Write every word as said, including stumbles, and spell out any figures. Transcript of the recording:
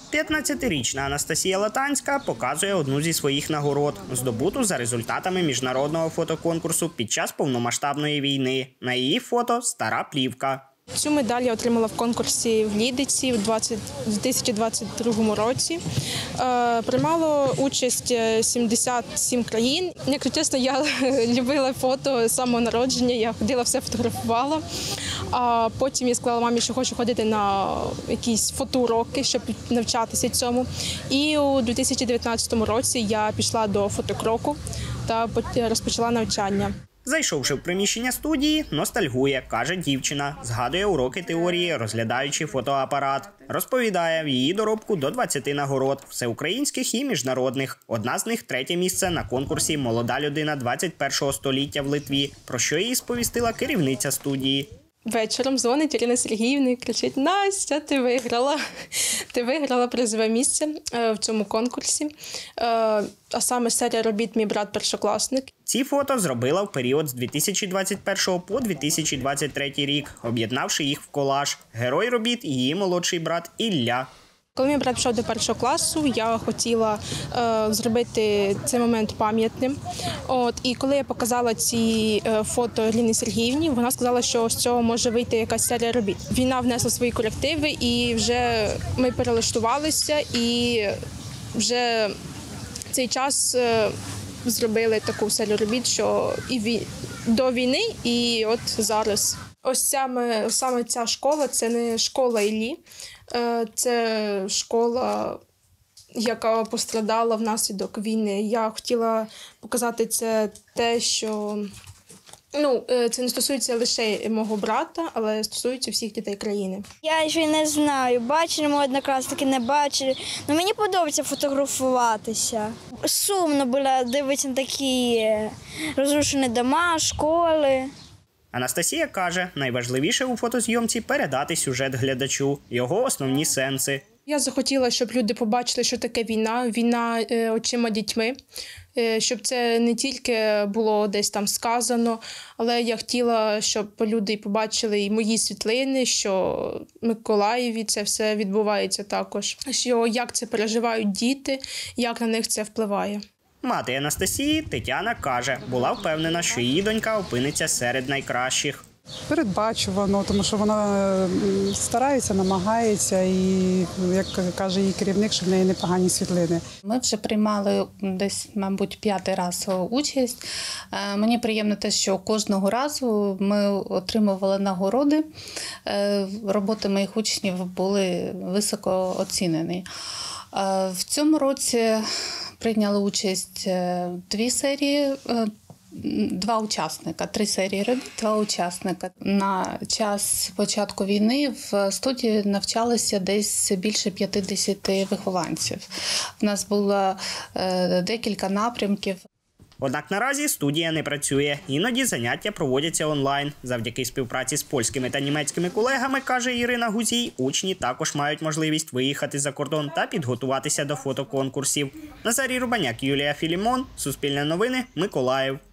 п'ятнадцятирічна Анастасія Латанська показує одну зі своїх нагород, здобуту за результатами міжнародного фотоконкурсу під час повномасштабної війни. На її фото – стара плівка. Цю медаль я отримала в конкурсі в Лідиці в дві тисячі двадцять другому році. Приймало участь сімдесят сім країн. Якщо чесно, я любила фото з самого народження, я ходила, все фотографувала. А потім я сказала мамі, що хочу ходити на якісь фотоуроки, щоб навчатися цьому. І у дві тисячі дев'ятнадцятому році я пішла до фотокроку та розпочала навчання. Зайшовши в приміщення студії, ностальгує, каже дівчина. Згадує уроки теорії, розглядаючи фотоапарат. Розповідає, в її доробку до двадцяти нагород, всеукраїнських і міжнародних. Одна з них – третє місце на конкурсі «Молода людина двадцять першого століття» в Литві, про що їй сповістила керівниця студії. Вечором дзвонить Ірина Сергіївна і кричить: «Настя, ти виграла! Ти виграла призове місце в цьому конкурсі». А саме серія робіт «Мій брат-першокласник». Ці фото зробила в період з дві тисячі двадцять першого по дві тисячі двадцять третій рік, об'єднавши їх в колаж. Герой робіт – її молодший брат Ілля. Коли мій брат пішов до першого класу, я хотіла е, зробити цей момент пам'ятним. От, і коли я показала ці е, фото Ірині Сергіївні, вона сказала, що з цього може вийти якась серія робіт. Війна внесла свої корективи, і вже ми перелаштувалися, і вже в цей час е, зробили таку серію робіт, що і вій... до війни, і от зараз. Ось саме, саме ця школа – це не школа Іллі, це школа, яка пострадала внаслідок війни. Я хотіла показати це те, що ну, це не стосується лише мого брата, але стосується всіх дітей країни. Я ще не знаю, бачили, мої однокласники не бачили. Но мені подобається фотографуватися. Сумно було дивитися на такі розрушені дома, школи. Анастасія каже, найважливіше у фотозйомці – передати сюжет глядачу, його основні сенси. Я захотіла, щоб люди побачили, що таке війна, війна е, очима дітьми, е, щоб це не тільки було десь там сказано, але я хотіла, щоб люди побачили і мої світлини, що в Миколаєві це все відбувається також, що як це переживають діти, як на них це впливає. Мати Анастасії, Тетяна, каже, була впевнена, що її донька опиниться серед найкращих. Передбачувано, тому що вона старається, намагається і, як каже її керівник, що в неї непогані світлини. Ми вже приймали десь, мабуть, п'ятий раз участь. Мені приємно те, що кожного разу ми отримували нагороди. Роботи моїх учнів були високо оцінені. В цьому році прийняли участь дві серії, два учасника, три серії робіт, два учасника. На час початку війни в студії навчалося десь більше п'ятдесят вихованців. У нас було декілька напрямків. Однак наразі студія не працює. Іноді заняття проводяться онлайн. Завдяки співпраці з польськими та німецькими колегами, каже Ірина Гузій, учні також мають можливість виїхати за кордон та підготуватися до фотоконкурсів. Назарій Рубаняк, Юлія Філімон, Суспільне новини, Миколаїв.